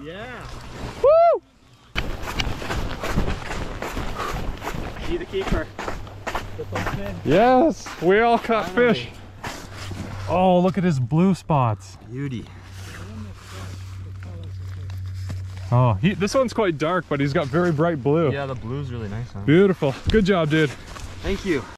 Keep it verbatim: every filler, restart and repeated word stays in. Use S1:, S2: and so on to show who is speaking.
S1: Yeah.
S2: Woo!
S1: Be the keeper.
S2: Yes, we all caught
S1: Finally.
S2: fish. Oh, look at his blue spots.
S1: Beauty.
S2: Oh, he, this one's quite dark, but he's got very bright blue.
S1: Yeah, the blue's really nice, huh?
S2: Beautiful. Good job, dude.
S1: Thank you.